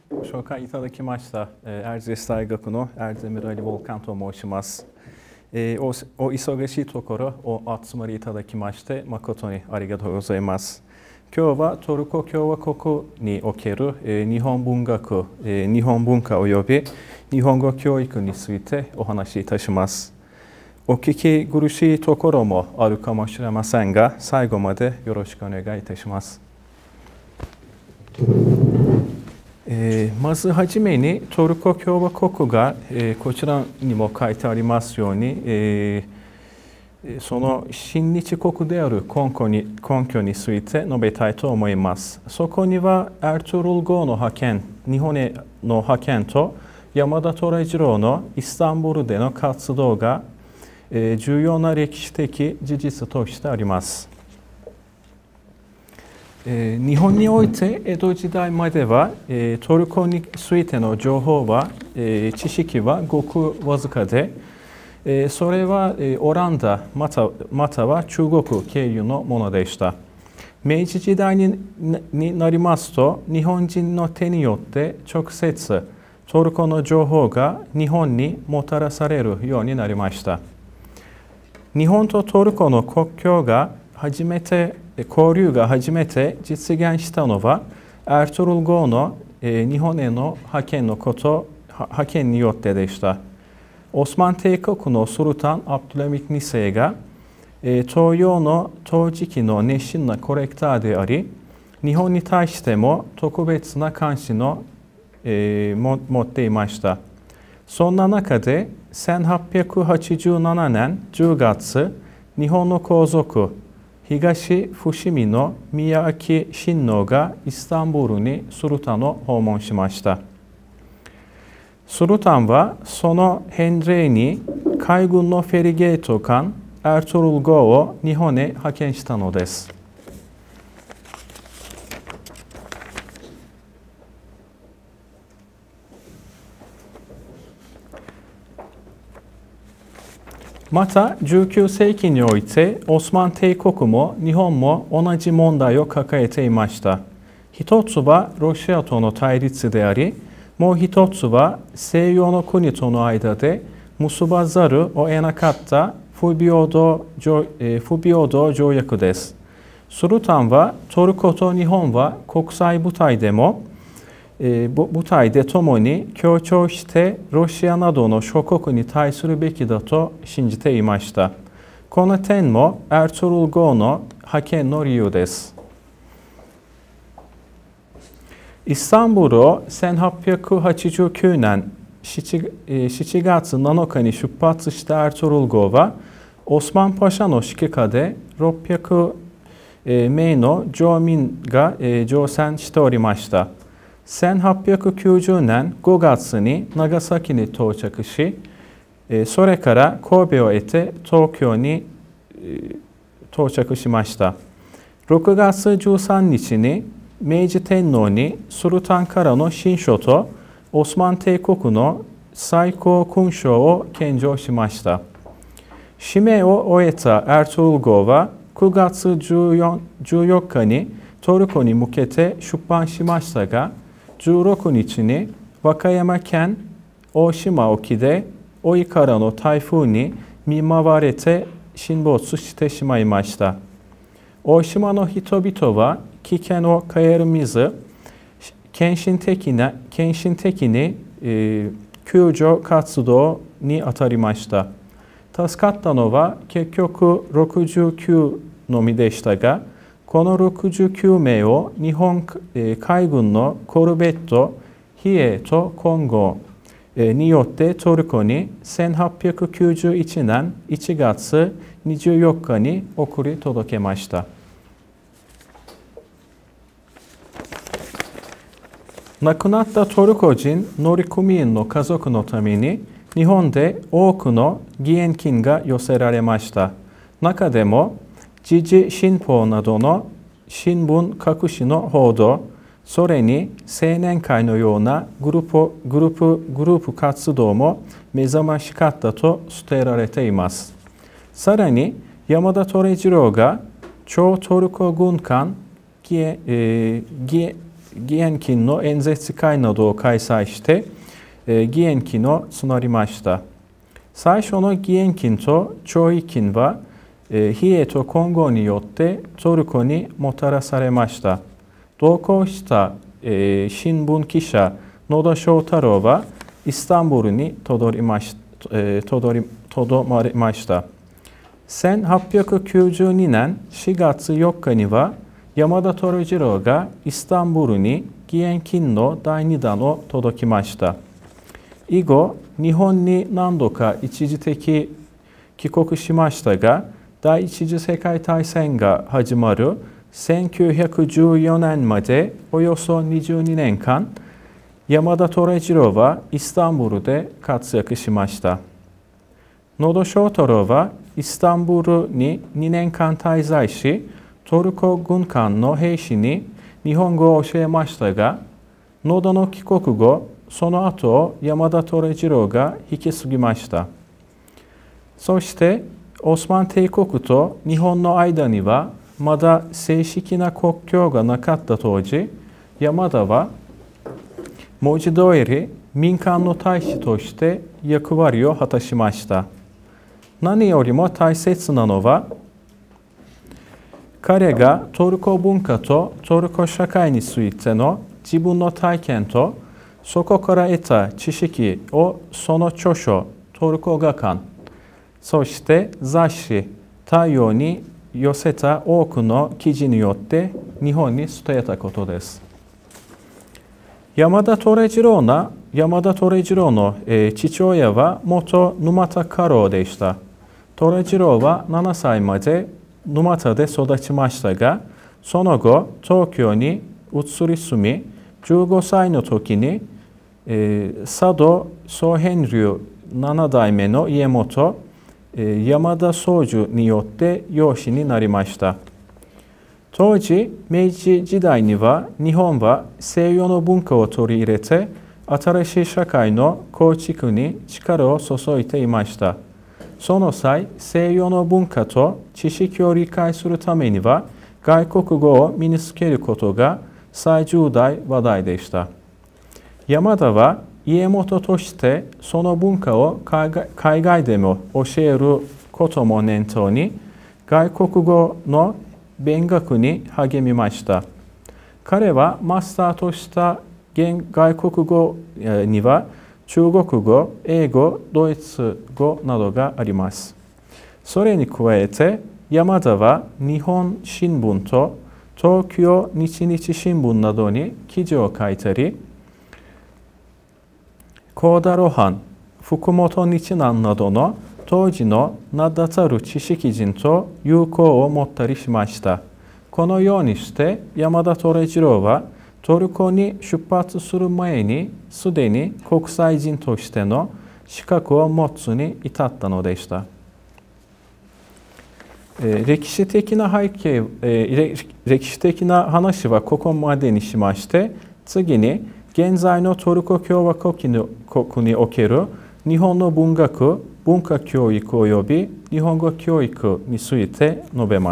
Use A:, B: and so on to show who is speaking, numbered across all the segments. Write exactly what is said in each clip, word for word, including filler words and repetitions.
A: ご紹介いただきましたアルゼス大学のアルゼミラリ・ボルカンと申します。えー、お, お忙しいところお集まりいただきまして誠にありがとうございます。今日はトルコ共和国における、えー、日本文学、えー、日本文化及び日本語教育についてお話しいたします。お聞き苦しいところもあるかもしれませんが、最後までよろしくお願いいたします。えー、まずはじめにトルコ共和国が、えー、こちらにも書いてありますように、えー、その親日国である根拠に、根拠について述べたいと思います。そこにはアルトゥルル号の派遣、日本への派遣と山田寅次郎のイスタンブールでの活動が、えー、重要な歴史的事実としてあります。えー、日本において江戸時代までは、えー、トルコについての情報は、えー、知識はごくわずかで、えー、それは、えー、オランダまた、または中国経由のものでした。明治時代に、になりますと、日本人の手によって直接トルコの情報が日本にもたらされるようになりました。日本とトルコの国境が初めて交流が初めて実現したのはアルトゥルル号の、えー、日本への派遣のこと派遣によってでした。オスマン帝国のスルタン・アブドゥルハミッドに世が、えー、東洋の陶磁器の熱心なコレクターであり、日本に対しても特別な関心を、えー、も持っていました。そんな中でせんはっぴゃくはちじゅうななねんじゅうがつ、日本の皇族東伏見の宮脇親王がイスタンブールにスルタンを訪問しました。スルタンはその返礼に海軍のフェリゲート艦アルトゥルル号を日本へ派遣したのです。またじゅうきゅうせいきにおいてオスマン帝国も日本も同じ問題を抱えていました。一つはロシアとの対立であり、もう一つは西洋の国との間で結ばざるを得なかった不平等条、えー、不平等条約です。スルタンはトルコと日本は国際舞台でもえー、舞台で共に協調してロシアなどの諸国に対するべきだと信じていました。この点もアルトゥルル号の派遣の理由です。イスタンブールをせんはっぴゃくはちじゅうきゅうねんしちがつなのかに出発したアルトゥルル号はオスマンパシャの指揮下でろっぴゃくめいの乗民が乗船しておりました。せんはっぴゃくきゅうじゅうねんごがつに長崎に到着し、それから神戸を得て東京に到着しました。ろくがつじゅうさんにちに明治天皇にスルタンからの親書とオスマン帝国の最高勲章を献上しました。使命を終えたアルトゥルル号はくがつじゅうよっかにトルコに向けて出版しましたが、じゅうろくにちに和歌山県大島沖で追いからの台風に見舞われて沈没してしまいました。大島の人々は危険を顧みず、献身的な献身的に、えー、救助活動に当たりました。助かったのは結局ろくじゅうきゅうのみでしたが、このろくじゅうきゅうめいを日本海軍のコルベット、比叡と金剛によってトルコにせんはっぴゃくきゅうじゅういちねんいちがつにじゅうよっかに送り届けました。亡くなったトルコ人乗組員の家族のために日本で多くの義援金が寄せられました。中でも時事新報などの新聞各紙の報道、それに青年会のようなグループ、グループ、グループ活動も目覚ましかったと伝えられています。さらに山田寅次郎が超トルコ軍艦義 Gienkin no enzetsukaiなどを開催して、義援金を募りました。最初の義援金と弔慰金は、冷えと混合によってトルコにもたらされました。同行した、えー、新聞記者野田翔太郎はイスタンブールにとどりまし、えー、とどりとどまりました。せんはっぴゃくきゅうじゅうにねんしがつよっかには山田寅次郎がイスタンブールに義援金のだいにだんを届きました。以後、日本に何度か一時的帰国しましたが、第一次世界大戦が始まるせんきゅうひゃくじゅうよねんまでおよそにじゅうにねんかん、山田寅次郎はイスタンブールで活躍しました。野田翔太郎はイスタンブールににねんかん滞在し、トルコ軍艦の兵士に日本語を教えましたが、野田の帰国後、その後を山田寅次郎が引き継ぎました。そして、オスマン帝国と日本の間にはまだ正式な国境がなかった当時、山田は文字通り民間の大使として役割を果たしました。何よりも大切なのは、彼がトルコ文化とトルコ社会についての自分の体験とそこから得た知識をその著書、トルコ画刊、そして雑誌、太陽に寄せた多くの記事によって日本に伝えたことです。山田寅次郎の、山田寅次郎の、えー、父親は元沼田家老でした。寅次郎はななさいまで沼田で育ちましたが、その後、東京に移り住み、じゅうごさいの時に、えー、佐渡宗hen流ななだいめの家元、えー、山田宗樹によって養子になりました。当時、明治時代には日本は西洋の文化を取り入れて、新しい社会の構築に力を注いでいました。その際、西洋の文化と知識を理解するためには、外国語を身につけることが最重大話題でした。山田は家元としてその文化を海外、海外でも教えることも念頭に、外国語の勉学に励みました。彼はマスターとした外国語には中国語、英語、ドイツ語などがあります。それに加えて、山田は日本新聞と東京日日新聞などに記事を書いたり、幸田露伴、福本日南などの当時の名だたる知識人と友好を持ったりしました。このようにして山田寅次郎はトルコに出発する前にすでに国際人としての資格を持つに至ったのでした。えー、歴史的な背景、えー、歴史的な話はここまでにしまして、次に現在のトルコ共和国における日本の文学、文化教育及び日本語教育について述べます。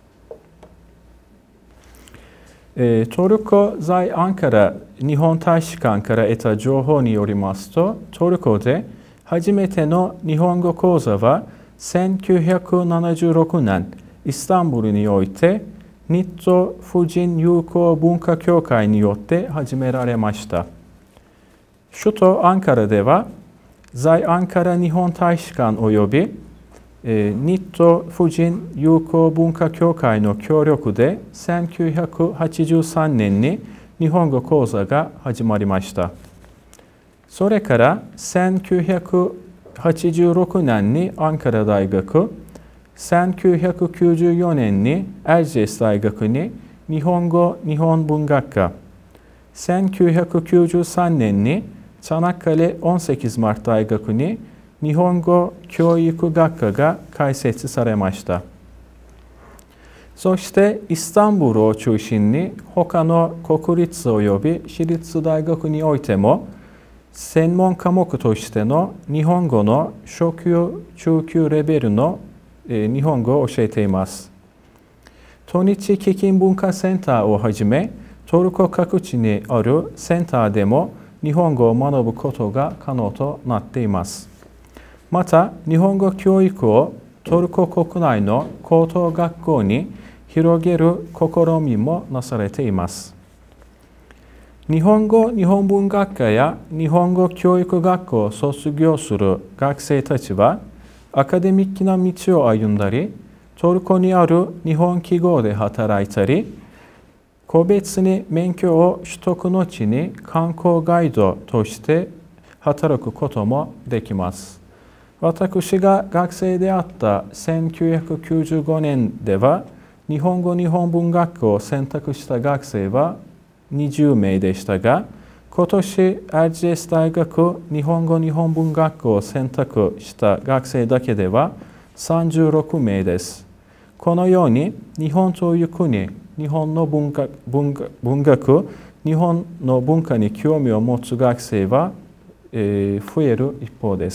A: えー、トルコ在アンカラ日本大使館から得た情報によりますと、トルコで初めての日本語講座はせんきゅうひゃくななじゅうろくねん、イスタンブールにおいて日朝婦人友好文化協会によって始められました。首都アンカラでは、在アンカラ日本大使館及び、えー、日朝婦人友好文化協会の協力でせんきゅうひゃくはちじゅうさんねんに日本語講座が始まりました。それからせんきゅうひゃくはちじゅうろくねんにアンカラ大学、せんきゅうひゃくきゅうじゅうよねんにアジェス大学に日本語日本文学科、せんきゅうひゃくきゅうじゅうさんねんにチャナッカレオンセキズマル大学に日本語教育学科が開設されました。そしてイスタンブールを中心に他の国立及び私立大学においても専門科目としての日本語の初級・中級レベルの日本語を教えています。都日基金文化センターをはじめ、 トルコ各地にあるセンターでも日本語を学ぶことが可能となっています。また、日本語教育をトルコ国内の高等学校に広げる試みもなされています。日本語日本文学科や日本語教育学校を卒業する学生たちは、アカデミックな道を歩んだり、トルコにある日本企業で働いたり、個別に免許を取得の後に観光ガイドとして働くこともできます。私が学生であったせんきゅうひゃくきゅうじゅうごねんでは、日本語日本文学科を選択した学生はにじゅうめいでしたが、今年 アールジーエス 大学日本語日本文学科を選択した学生だけではさんじゅうろくめいです。このように日本という国、日本の文化、文化、文学、日本の文化に興味を持つ学生は、えー、増える一方です。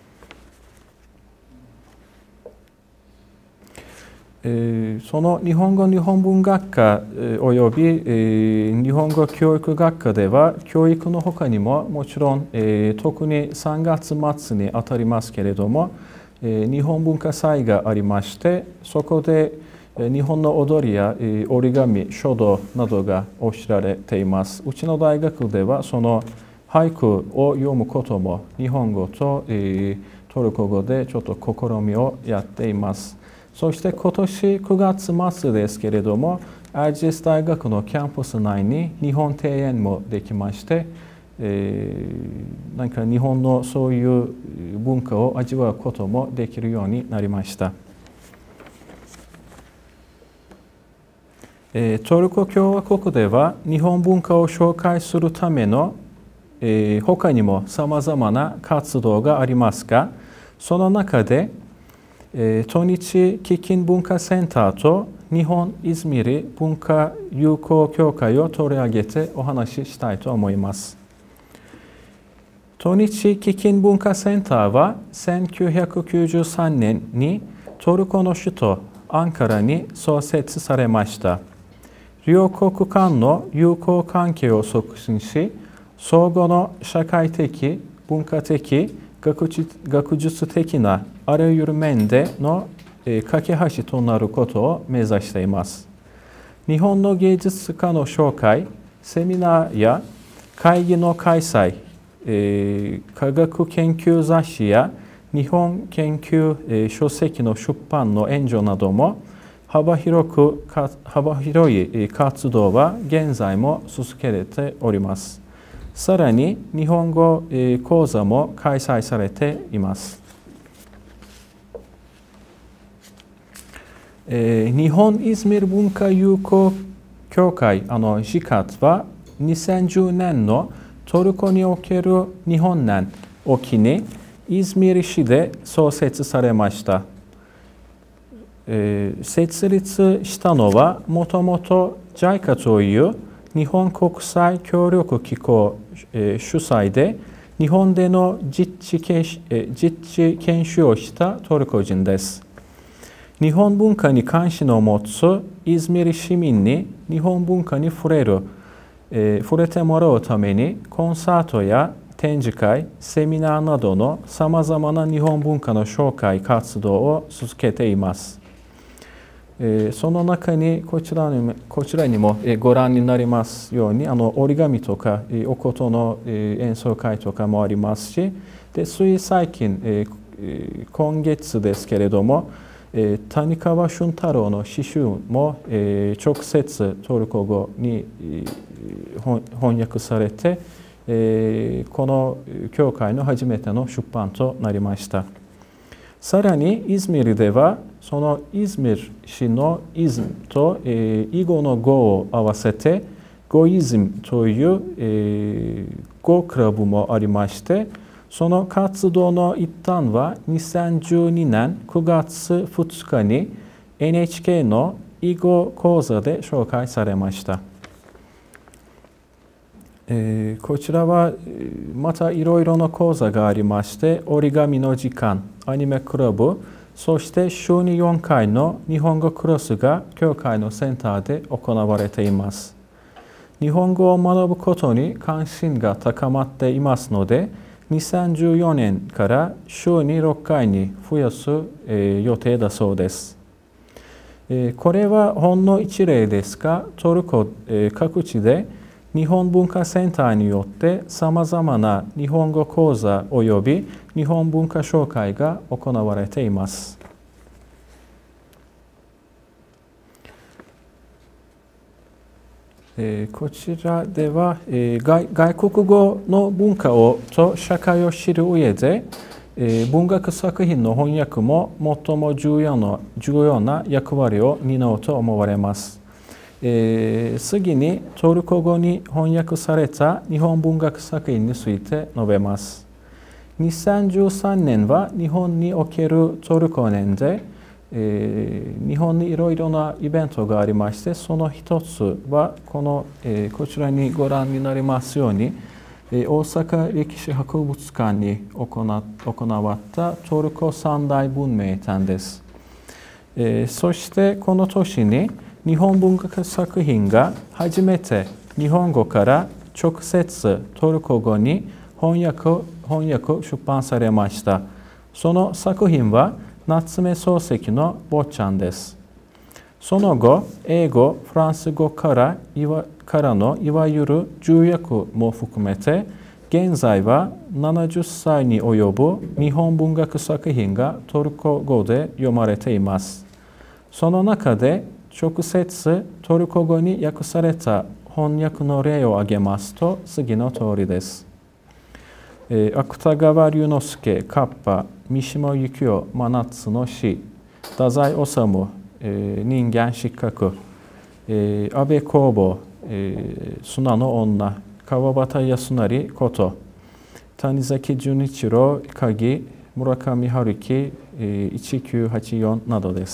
A: えー、その日本語日本文学科および、えー、日本語教育学科では、教育のほかにももちろん、えー、特にさんがつ末にあたりますけれども、えー、日本文化祭がありまして、そこで日本の踊りや折り紙、書道などが教えられています。うちの大学ではその俳句を読むことも日本語とトルコ語でちょっと試みをやっています。そして今年くがつ末ですけれども、アールジーエス 大学のキャンパス内に日本庭園もできまして、えー、なんか日本のそういう文化を味わうこともできるようになりました。トルコ共和国では日本文化を紹介するための、えー、他にもさまざまな活動がありますが、その中で、えー、トニチ基金文化センターと日本イズミリ文化友好協会を取り上げてお話ししたいと思います。トニチ基金文化センターはせんきゅうひゃくきゅうじゅうさんねんにトルコの首都アンカラに創設されました。両国間の友好関係を促進し、相互の社会的、文化的、学術、学術的なあらゆる面での、えー、架け橋となることを目指しています。日本の芸術家の紹介、セミナーや会議の開催、えー、科学研究雑誌や日本研究、えー、書籍の出版の援助なども幅広く幅広い活動は現在も続けられております。さらに日本語講座も開催されています。えー、日本イズミル文化友好協会あのジカトはにせんじゅうねんのトルコにおける日本年を機にイズミル市で創設されました。えー、設立したのはもともと ジャイカ という日本国際協力機構、えー、主催で日本での実地研修、えー、実地研修をしたトルコ人です。日本文化に関心を持つイズミル市民に日本文化に触れる、えー、触れてもらうためにコンサートや展示会、セミナーなどのさまざまな日本文化の紹介活動を続けています。えー、その中にこちらにこちらにも、えー、ご覧になりますようにあの折り紙とか、えー、お琴の、えー、演奏会とかもありますし、でつい最近、えー、今月ですけれども、えー、谷川俊太郎の詩集も、えー、直接トルコ語に、えー、翻訳されて、えー、この教会の初めての出版となりました。さらにイズミルではそのイズミル市のイズムと、えー、囲碁の語を合わせて語イズムという、えー、語クラブもありまして、その活動の一端はにせんじゅうにねんくがつふつかに エヌエイチケー の囲碁講座で紹介されました。えー、こちらはまたいろいろな講座がありまして、折り紙の時間、アニメクラブ、そして週によんかいの日本語クラスが教会のセンターで行われています。 日本語を学ぶことに関心が高まっていますので、にせんじゅうよねんから週にろっかいに増やす、えー、予定だそうです。えー、これはほんの一例ですが、トルコ、えー、各地で日本文化センターによってさまざまな日本語講座および日本文化紹介が行われています。えー、こちらでは、えー、外, 外国語の文化をと社会を知る上で、えー、文学作品の翻訳も最も重要な、重要な役割を担うと思われます。えー、次にトルコ語に翻訳された日本文学作品について述べます。にせんじゅうさんねんは日本におけるトルコ年で、えー、日本にいろいろなイベントがありまして、その一つはこの、えー、こちらにご覧になりますように、えー、大阪歴史博物館に行, 行われたトルコ三大文明展です。えー、そしてこの年に日本文学作品が初めて日本語から直接トルコ語に翻訳、翻訳出版されました。その作品は夏目漱石の坊ちゃんです。その後、英語、フランス語からいわからのいわゆる重訳も含めて、現在はななじゅっさいに及ぶ日本文学作品がトルコ語で読まれています。その中で直接トルコ語に訳された翻訳の例を挙げますと次の通りです。えー、芥川龍之介、カッパ、三島由紀夫、真夏の死、太宰治、えー、人間失格、えー、安部公房、えー、砂の女、川端康成こと、谷崎潤一郎、鍵、村上春樹、えー、せんきゅうひゃくはちじゅうよんなどです。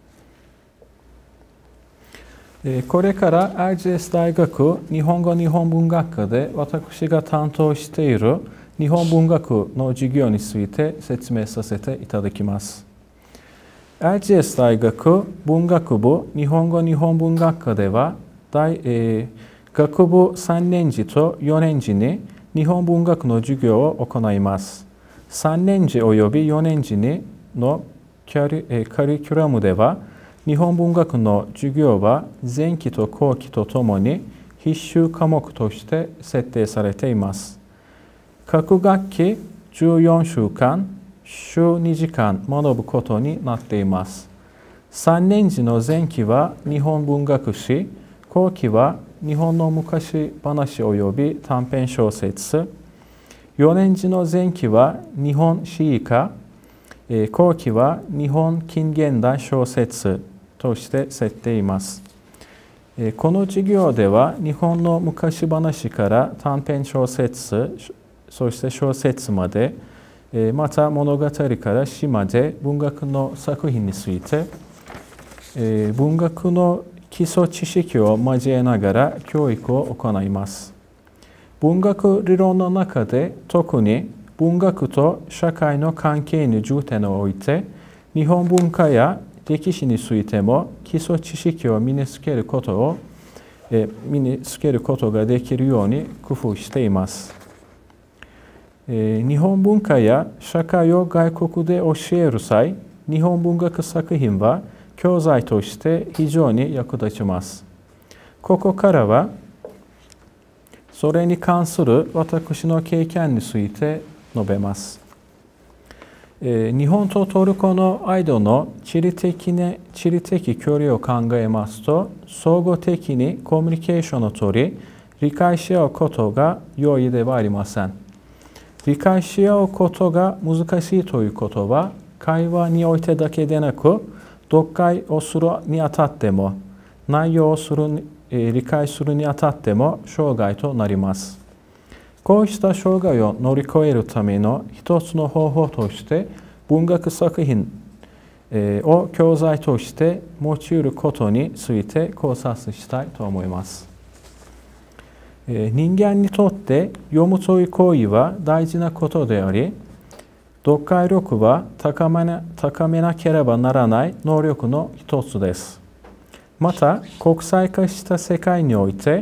A: えー、これから アイジーエス 大学日本語日本文学科で私が担当している日本文学の授業について説明させていただきます。アイジーエス 大学文学部日本語日本文学科では、大えー、学部さんねん次とよねん次に日本文学の授業を行います。さんねん次およびよねん次にのキャリ、えー、カリキュラムでは、日本文学の授業は前期と後期とともに必修科目として設定されています。各学期じゅうよんしゅうかん、週にじかん学ぶことになっています。さんねん次の前期は日本文学史、後期は日本の昔話及び短編小説、よねん次の前期は日本史以下、後期は日本近現代小説として設定います。この授業では日本の昔話から短編小説、そして小説まで、また物語から詩まで文学の作品について、文学の基礎知識を交えながら教育を行います。文学理論の中で特に文学と社会の関係に重点を置いて、日本文化や歴史についても基礎知識を身につけることを、え身につけることができるように工夫しています。え日本文化や社会を外国で教える際、日本文学作品は教材として非常に役立ちます。ここからは、それに関する私の経験について述べます。えー、日本とトルコの間の地理的ね、地理的距離を考えますと、相互的にコミュニケーションをとり、理解し合うことが容易ではありません。理解し合うことが難しいということは、会話においてだけでなく、読解をするにあたっても、内容をするに、えー、理解するにあたっても障害となります。こうした障害を乗り越えるための一つの方法として、文学作品を教材として用いることについて考察したいと思います。人間にとって読むという行為は大事なことであり、読解力は高めな、高めなければならない能力の一つです。また、国際化した世界において、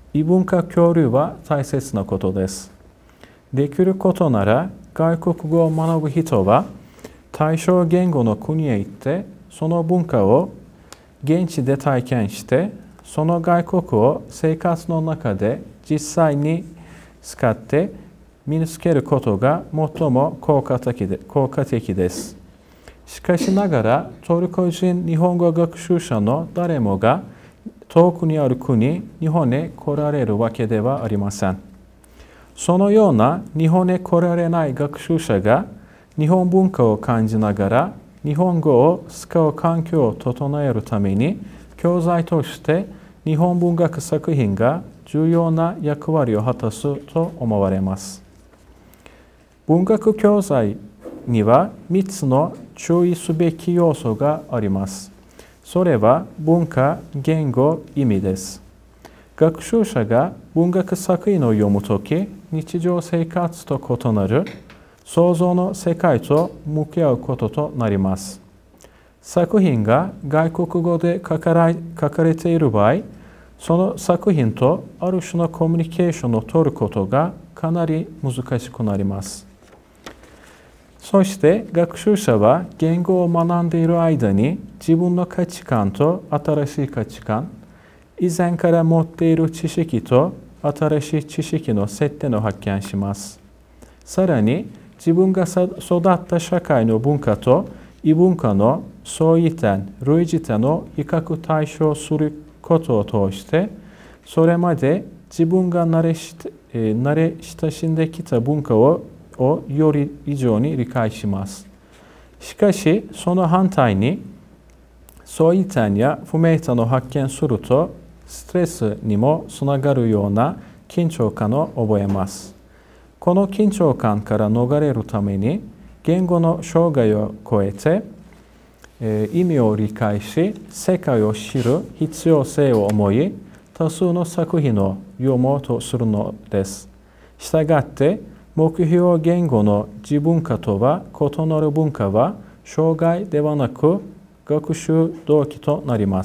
A: 異文化交流は大切なことです。できることなら外国語を学ぶ人は対象言語の国へ行ってその文化を現地で体験してその外国語を生活の中で実際に使って身につけることが最も効果的で、効果的です。しかしながらトルコ人日本語学習者の誰もが遠くにある国、日本へ来られるわけではありません。そのような日本へ来られない学習者が日本文化を感じながら日本語を使う環境を整えるために教材として日本文学作品が重要な役割を果たすと思われます。文学教材にはみっつの注意すべき要素があります。それは文化、言語、意味です。学習者が文学作品を読むとき、日常生活と異なる想像の世界と向き合うこととなります。作品が外国語で書かれ、書かれている場合、その作品とある種のコミュニケーションを取ることがかなり難しくなります。そして学習者は言語を学んでいる間に自分の価値観と新しい価値観、以前から持っている知識と新しい知識の接点を発見します。さらに自分が育った社会の文化と異文化の相違点、類似点を比較対象することを通して、それまで自分が慣れし、えー、慣れ親しんできた文化ををより以上に理解します。しかし、その反対に、相違点や不明点を発見すると、ストレスにもつながるような緊張感を覚えます。この緊張感から逃れるために、言語の障害を超えて、えー、意味を理解し、世界を知る必要性を思い、多数の作品を読もうとするのです。したがって、目標言語の自文化とは異なる文化は障害ではなく学習動機となります。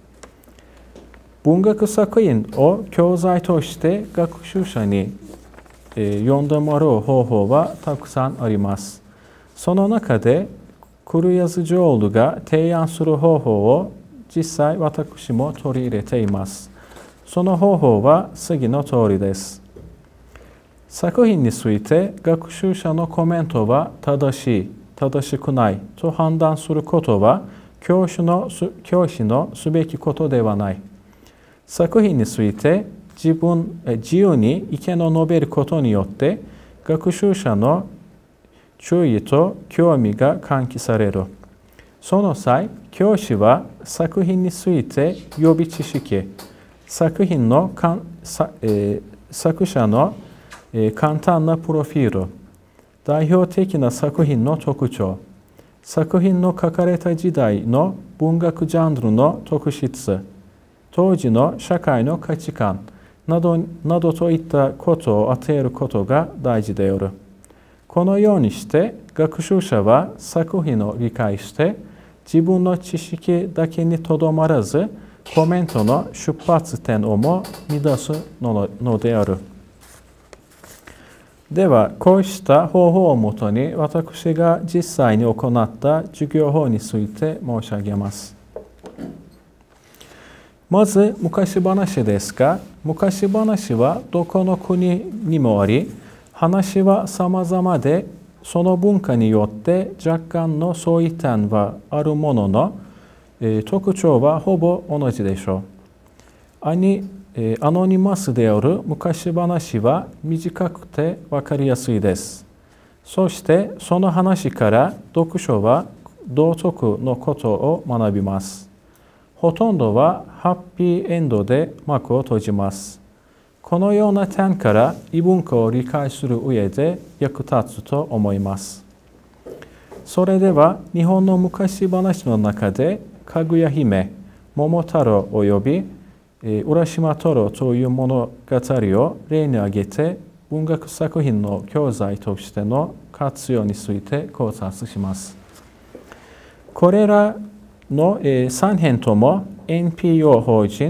A: 文学作品を教材として学習者に、えー、読んでもらう方法はたくさんあります。その中でクルヤズ・ジョールが提案する方法を実際私も取り入れています。その方法は次の通りです。作品について学習者のコメントは正しい、正しくないと判断することは教師の、教師のすべきことではない。作品について自分、自由に意見を述べることによって学習者の注意と興味が喚起される。その際、教師は作品について予備知識、作品のかん、さえー、作者の簡単なプロフィール、代表的な作品の特徴、作品の書かれた時代の文学ジャンルの特質、当時の社会の価値観など、などといったことを与えることが大事である。このようにして学習者は作品を理解して自分の知識だけにとどまらずコメントの出発点をも見出すのである。では、こうした方法をもとに私が実際に行った授業法について申し上げます。まず、昔話ですが、昔話はどこの国にもあり、話は様々で、その文化によって若干の相違点はあるものの、えー、特徴はほぼ同じでしょう。アニアノニマスである昔話は短くて分かりやすいです。そしてその話から読書は道徳のことを学びます。ほとんどはハッピーエンドで幕を閉じます。このような点から異文化を理解する上で役立つと思います。それでは日本の昔話の中でかぐや姫、桃太郎および浦島太郎という物語を例に挙げて文学作品の教材としての活用について考察します。これらのさん編とも エヌピーオー 法人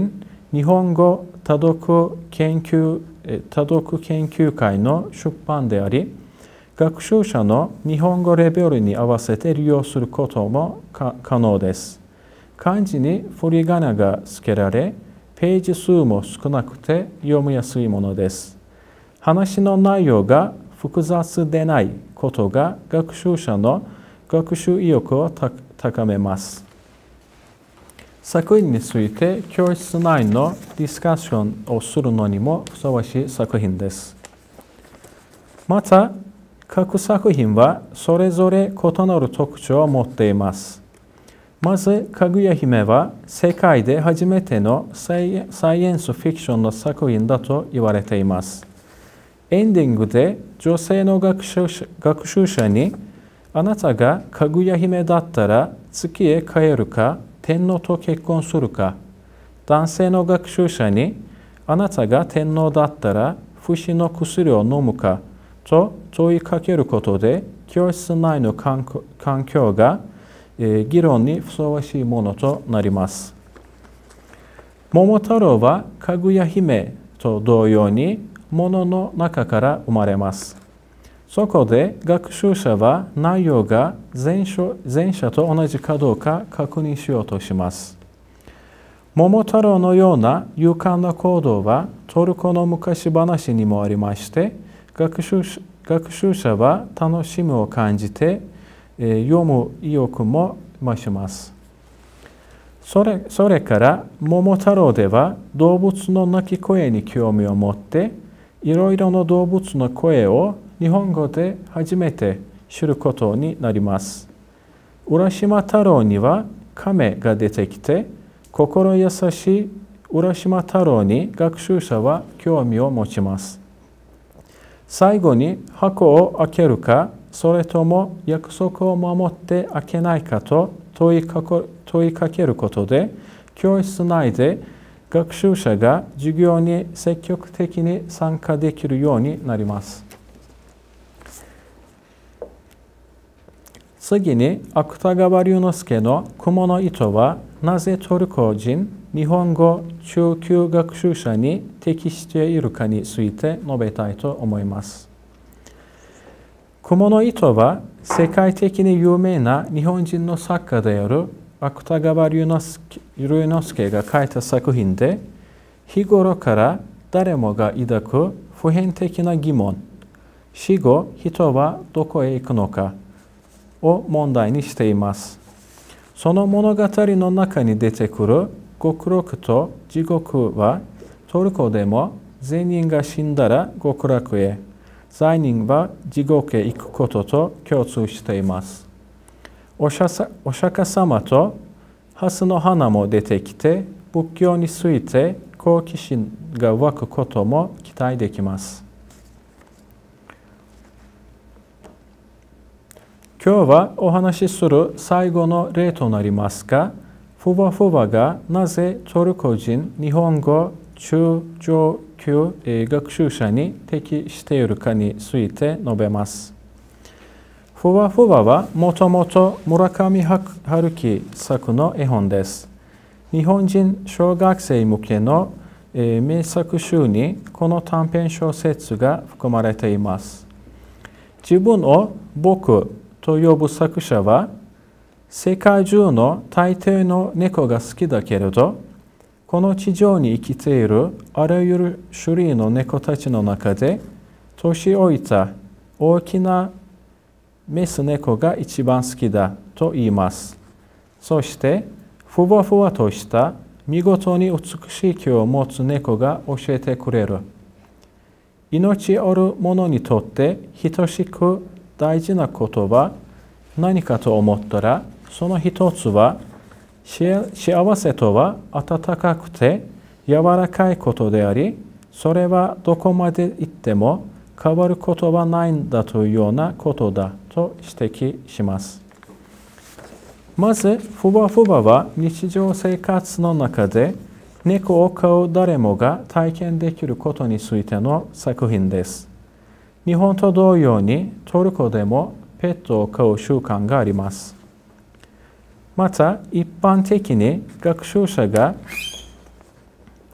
A: 日本語多読研究、多読研究会の出版であり、学習者の日本語レベルに合わせて利用することも可能です。漢字に振り仮名が付けられ、ページ数も少なくて読みやすいものです。話の内容が複雑でないことが学習者の学習意欲を高めます。作品について教室内のディスカッションをするのにもふさわしい作品です。また、各作品はそれぞれ異なる特徴を持っています。まず、かぐや姫は世界で初めてのサイエンスフィクションの作品だと言われています。エンディングで女性の学習者、学習者に、あなたがかぐや姫だったら月へ帰るか、天皇と結婚するか、男性の学習者に、あなたが天皇だったら不死の薬を飲むかと問いかけることで、教室内の環境が議論にふさわしいものとなります。桃太郎はかぐや姫と同様に物の中から生まれます。そこで学習者は内容が前書、前者と同じかどうか確認しようとします。桃太郎のような勇敢な行動はトルコの昔話にもありまして、学習、学習者は楽しみを感じて読む意欲も増します。それ、それから桃太郎では動物の鳴き声に興味を持っていろいろな動物の声を日本語で初めて知ることになります。浦島太郎には亀が出てきて心優しい浦島太郎に学習者は興味を持ちます。最後に箱を開けるかそれとも約束を守って開けないかと問いかこ、問いかけることで、教室内で学習者が授業に積極的に参加できるようになります。次に、芥川龍之介の雲の糸はなぜトルコ人日本語中級学習者に適しているかについて述べたいと思います。雲の糸は世界的に有名な日本人の作家である芥川龍之介が書いた作品で、日頃から誰もが抱く普遍的な疑問、死後人はどこへ行くのかを問題にしています。その物語の中に出てくる極楽と地獄はトルコでも善人が死んだら極楽へ、罪人は地獄へ行くことと共通しています。お釈迦様と蓮の花も出てきて、仏教について好奇心が湧くことも期待できます。今日はお話しする最後の例となりますが、ふわふわがなぜトルコ人日本語中上級学習者に適しているかについて述べます。ふわふわはもともと村上春樹作の絵本です。日本人小学生向けの名作集にこの短編小説が含まれています。自分を僕と呼ぶ作者は、世界中の大抵の猫が好きだけれど、この地上に生きているあらゆる種類の猫たちの中で、年老いた大きなメス猫が一番好きだと言います。そして、ふわふわとした見事に美しい毛を持つ猫が教えてくれる。命ある者にとって等しく大事なことは何かと思ったら、その一つは、幸せとは温かくて柔らかいことであり、それはどこまで行っても変わることはないんだというようなことだと指摘します。まず、ふわふわは日常生活の中で猫を飼う誰もが体験できることについての作品です。日本と同様にトルコでもペットを飼う習慣があります。また、一般的に学習者が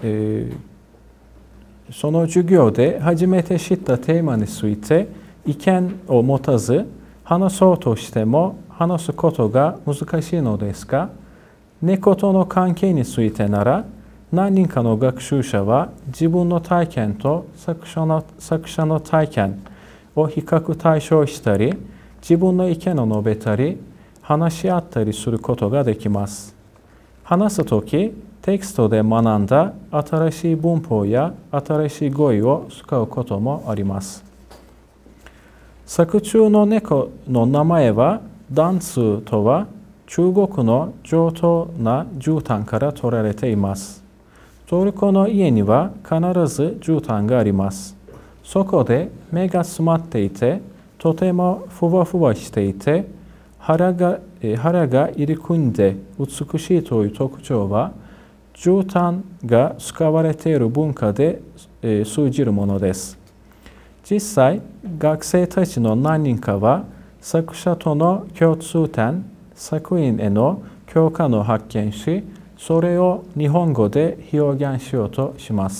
A: えー、その授業で初めて知ったテーマについて意見を持たず話そうとしても話すことが難しいのですが、猫との関係についてなら何人かの学習者は自分の体験と作者の、作者の体験を比較対象したり、自分の意見を述べたり、話し合ったりすることができます。話すとき、テキストで学んだ新しい文法や新しい語彙を使うこともあります。作中の猫の名前は、ダンツとは中国の上等な絨毯から取られています。トルコの家には必ず絨毯があります。そこで目が詰まっていて、とてもふわふわしていて、腹が、腹が入り組んで美しいという特徴は、絨毯が使われている文化で通じるものです。実際、学生たちの何人かは、作者との共通点、作品への共感を発見し、それを日本語で表現しようとします。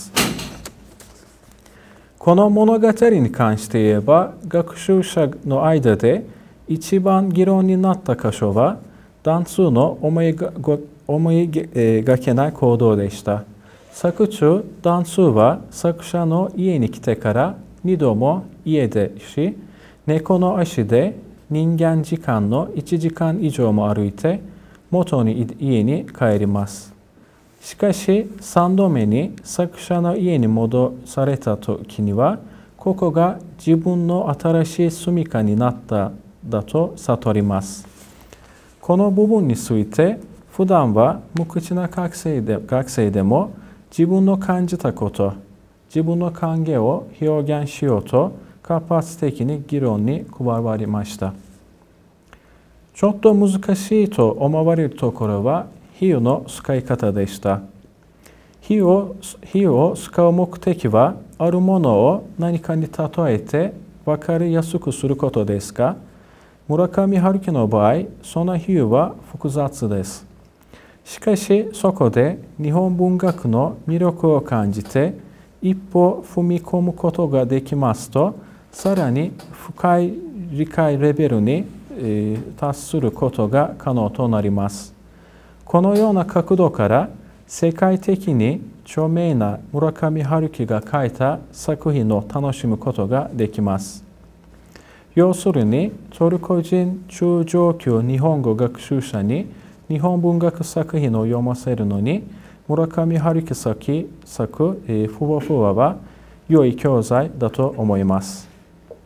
A: この物語に関して言えば、学習者の間で一番議論になった箇所は、ダンツの思いが、思いがけない行動でした。作中、ダンツは作者の家に来てからにども家出し、猫の足で人間時間のいちじかん以上も歩いて、元に家に帰ります。しかし、さんどめに作者の家に戻された時には、ここが自分の新しい住処になっただと悟ります。この部分について、普段は無口な学生で、学生でも自分の感じたこと、自分の考えを表現しようと活発的に議論に加わりました。ちょっと難しいと思われるところは比喩の使い方でした。比喩を、比喩を使う目的はあるものを何かに例えて分かりやすくすることですが、村上春樹の場合、その比喩は複雑です。しかしそこで日本文学の魅力を感じて一歩踏み込むことができますと、さらに深い理解レベルに達することが可能となります。このような角度から世界的に著名な村上春樹が書いた作品を楽しむことができます。要するにトルコ人中上級日本語学習者に日本文学作品を読ませるのに村上春樹作作ふわふわは良い教材だと思います。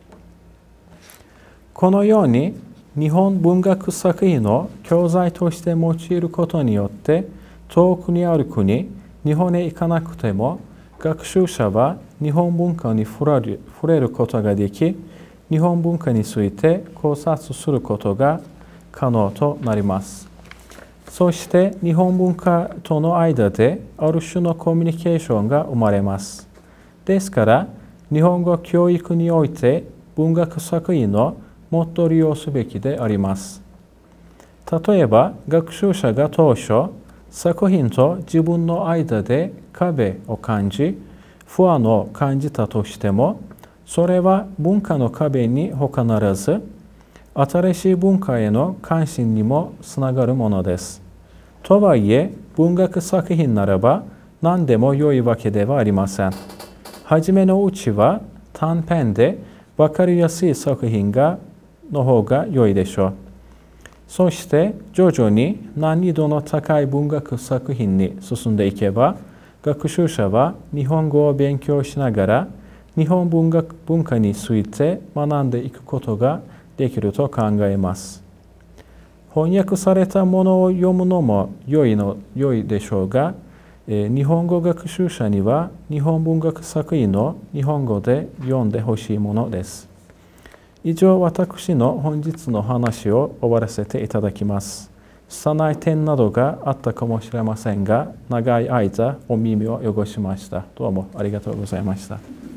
A: このように日本文学作品を教材として用いることによって遠くにある国、日本へ行かなくても学習者は日本文化に触れる、触れることができ、日本文化について考察することが可能となります。そして日本文化との間である種のコミュニケーションが生まれます。ですから日本語教育において文学作品のもっと利用すべきであります。例えば、学習者が当初、作品と自分の間で壁を感じ、不安を感じたとしても、それは文化の壁に他ならず、新しい文化への関心にもつながるものです。とはいえ、文学作品ならば何でも良いわけではありません。はじめのうちは短編で分かりやすい作品がの方が良いでしょう。そして徐々に難易度の高い文学作品に進んでいけば、学習者は日本語を勉強しながら日本文学文化について学んでいくことができると考えます。翻訳されたものを読むのも良いの良いでしょうが、えー、日本語学習者には日本文学作品を日本語で読んでほしいものです。以上、私の本日の話を終わらせていただきます。拙い点などがあったかもしれませんが、長い間お耳を汚しました。どうもありがとうございました。